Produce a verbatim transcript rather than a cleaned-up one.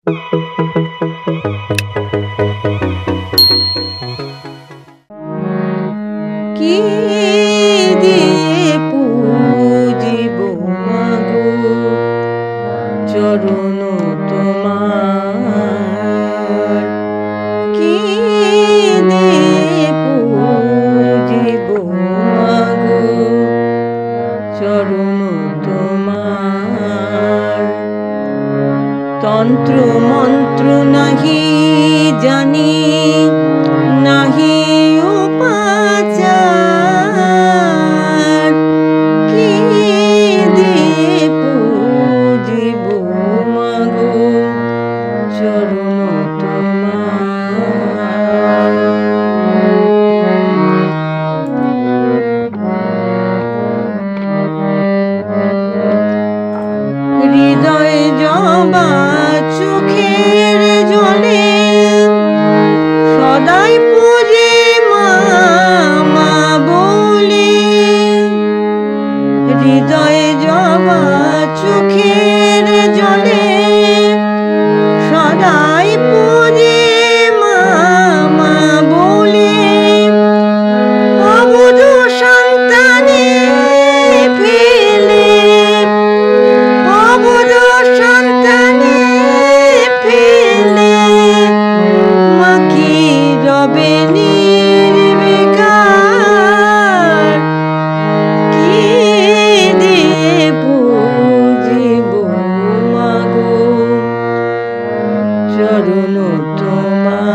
কি দিয়ে পূজিব মাগো চরণ তোমার, কি দিয়ে পূজিব মাগো চরণ তোমার। তন্ত্র মন্ত্র নাহি জানি, নাহি উপাচার, কি দিয়ে পূজিব মাগো চরণ তোমার। হৃদয় জবা চোখের জলে সদাই পূজে মা মা বলে, হৃদয় জবা চোখের জলে সদাই পূজে মা মা বলে। অবুঝ সন্তানে ফেলে, অবুঝ সন্তানে ফেলে মা কি রবে নির্বিকার, কি দিয়ে পূজিব মাগো চরণ তোমার।